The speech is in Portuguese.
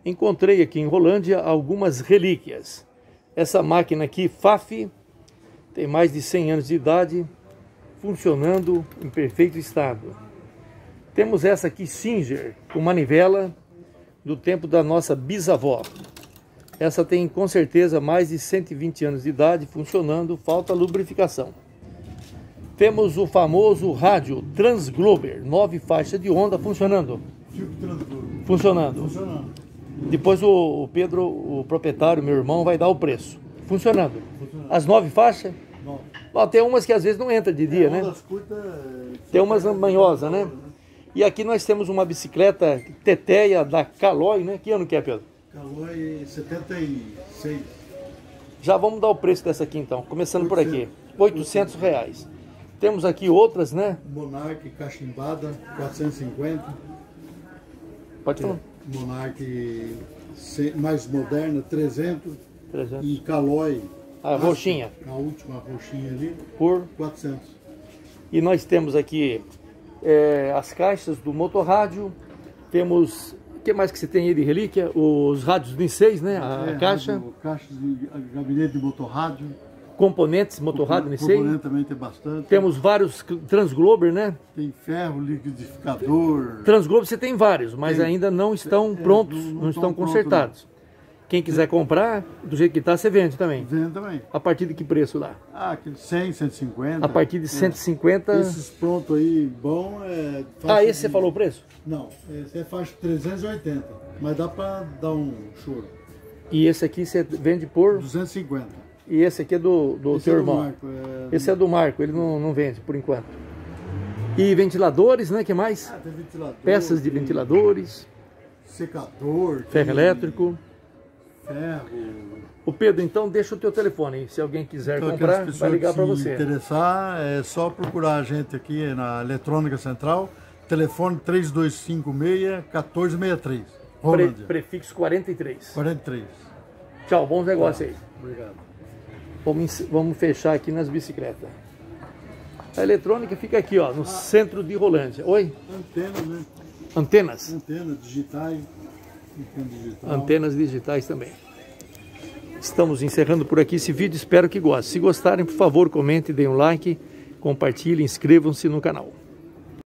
encontrei aqui em Rolândia algumas relíquias. Essa máquina aqui, FAF, tem mais de 100 anos de idade, funcionando em perfeito estado. Temos essa aqui, Singer, com manivela, do tempo da nossa bisavó. Essa tem com certeza mais de 120 anos de idade, funcionando, falta lubrificação. Temos o famoso rádio Transglober, 9 faixas de onda, funcionando. Funcionando. Depois o Pedro, o proprietário, meu irmão, vai dar o preço. Funcionando. As 9 faixas? 9. Bom, tem umas que às vezes não entra de dia, né? Tem umas manhosas, né? E aqui nós temos uma bicicleta Teteia da Caloi, né? Que ano que é, Pedro? Caloi 76. Já vamos dar o preço dessa aqui então, começando por aqui. R$800. Temos aqui outras, né? Monarch cachimbada, 450. Pode falar. Monarch mais moderna, 300. E Caloi. A roxinha. A última roxinha ali. Por 400. E nós temos aqui as caixas do motorrádio. Temos, o que mais que você tem aí de relíquia? Os rádios N 6, né? A caixa. Caixas de gabinete de motorrádio. Componentes, motorrádio N 6. Componente também tem bastante. Temos vários Transglober, né? Tem ferro, liquidificador. Transglober você tem vários, mas ainda não estão prontos, não estão consertados. Quem quiser comprar, do jeito que está, você vende também. Vende também. A partir de que preço lá? Aquele 100, 150. A partir de 150. Esses prontos aí, bom, esse você falou o preço? Não, esse é faixa 380, mas dá para dar um choro. E esse aqui você vende por? 250. E esse aqui é do teu irmão? Marco, esse é do Marco, ele não vende por enquanto. E ventiladores, né? Que mais? Tem ventilador. Peças de ventiladores. Secador. Ferro elétrico. Ferro. O Pedro, então deixa o teu telefone aí. Se alguém quiser comprar, vai ligar para você. Se interessar, é só procurar a gente aqui na Eletrônica Central. Telefone 3256-1463. Prefixo 43. 43. Tchau, bons negócios aí. Obrigado. Vamos fechar aqui nas bicicletas. A eletrônica fica aqui, ó, no centro de Rolândia. Oi? Antena, né? Antenas? Antenas digitais. Antenas digitais também. Estamos encerrando por aqui esse vídeo, espero que gostem. Se gostarem, por favor, comentem, deem um like, compartilhem, inscrevam-se no canal.